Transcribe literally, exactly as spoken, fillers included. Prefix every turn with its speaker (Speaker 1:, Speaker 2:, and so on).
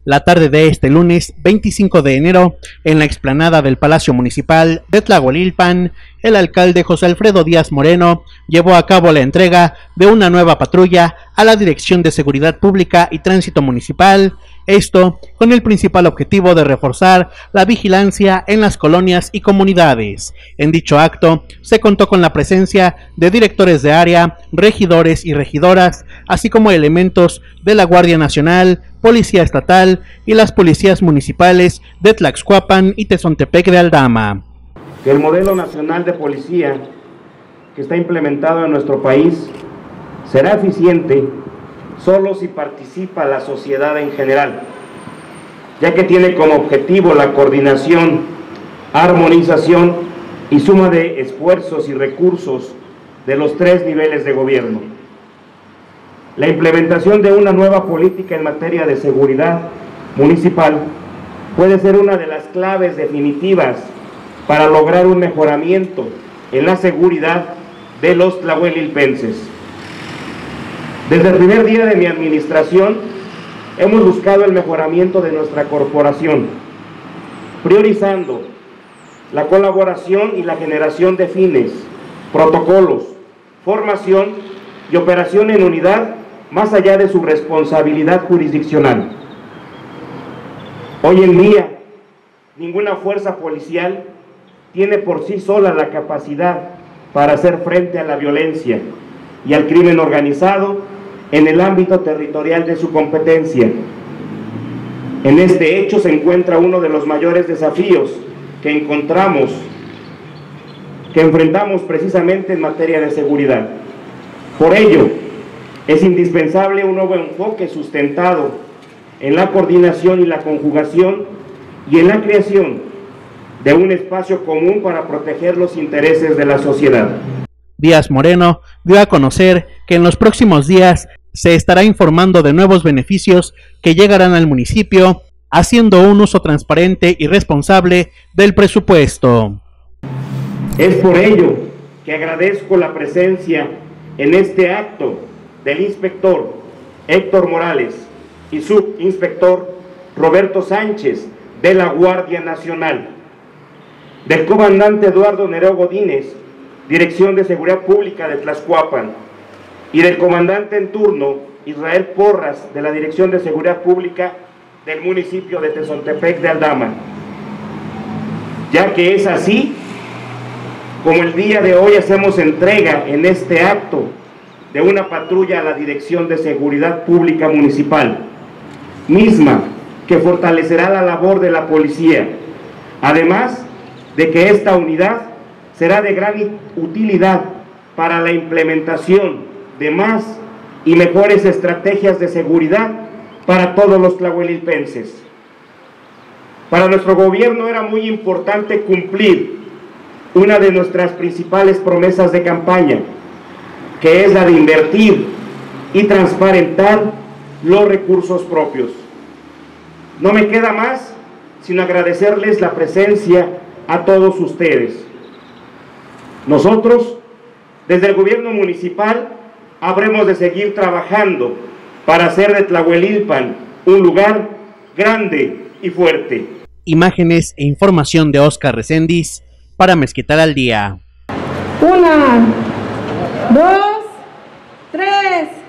Speaker 1: La tarde de este lunes veinticinco de enero, en la explanada del Palacio Municipal de Tlahuelilpan, el alcalde José Alfredo Díaz Moreno llevó a cabo la entrega de una nueva patrulla a la Dirección de Seguridad Pública y Tránsito Municipal, esto con el principal objetivo de reforzar la vigilancia en las colonias y comunidades. En dicho acto se contó con la presencia de directores de área, regidores y regidoras, así como elementos de la Guardia Nacional, Policía Estatal y las policías municipales de Tlaxcuapan y Tezontepec de Aldama.
Speaker 2: Que el modelo nacional de policía que está implementado en nuestro país será eficiente solo si participa la sociedad en general, ya que tiene como objetivo la coordinación, armonización y suma de esfuerzos y recursos de los tres niveles de gobierno. La implementación de una nueva política en materia de seguridad municipal puede ser una de las claves definitivas para lograr un mejoramiento en la seguridad de los tlahuelilpenses. Desde el primer día de mi administración, hemos buscado el mejoramiento de nuestra corporación, priorizando la colaboración y la generación de fines, protocolos, formación y operación en unidad, más allá de su responsabilidad jurisdiccional. Hoy en día, ninguna fuerza policial tiene por sí sola la capacidad para hacer frente a la violencia y al crimen organizado en el ámbito territorial de su competencia. En este hecho se encuentra uno de los mayores desafíos que encontramos, que enfrentamos precisamente en materia de seguridad. Por ello, es indispensable un nuevo enfoque sustentado en la coordinación y la conjugación y en la creación de un espacio común para proteger los intereses de la sociedad.
Speaker 1: Díaz Moreno dio a conocer que en los próximos días se estará informando de nuevos beneficios que llegarán al municipio, haciendo un uso transparente y responsable del presupuesto.
Speaker 2: Es por ello que agradezco la presencia en este acto del inspector Héctor Morales y subinspector Roberto Sánchez de la Guardia Nacional, del comandante Eduardo Nereo Godínez, Dirección de Seguridad Pública de Tlaxcuapan, y del comandante en turno Israel Porras de la Dirección de Seguridad Pública del municipio de Tezontepec de Aldama, ya que es así como el día de hoy hacemos entrega en este acto de una patrulla a la Dirección de Seguridad Pública Municipal, misma que fortalecerá la labor de la policía, además de que esta unidad será de gran utilidad para la implementación de más y mejores estrategias de seguridad para todos los tlahuelilpenses. Para nuestro gobierno era muy importante cumplir una de nuestras principales promesas de campaña, que es la de invertir y transparentar los recursos propios. No me queda más sino agradecerles la presencia a todos ustedes. Nosotros, desde el gobierno municipal, habremos de seguir trabajando para hacer de Tlahuelilpan un lugar grande y fuerte.
Speaker 1: Imágenes e información de Oscar Reséndiz para Mezquital al Día.
Speaker 3: Una, dos, tres.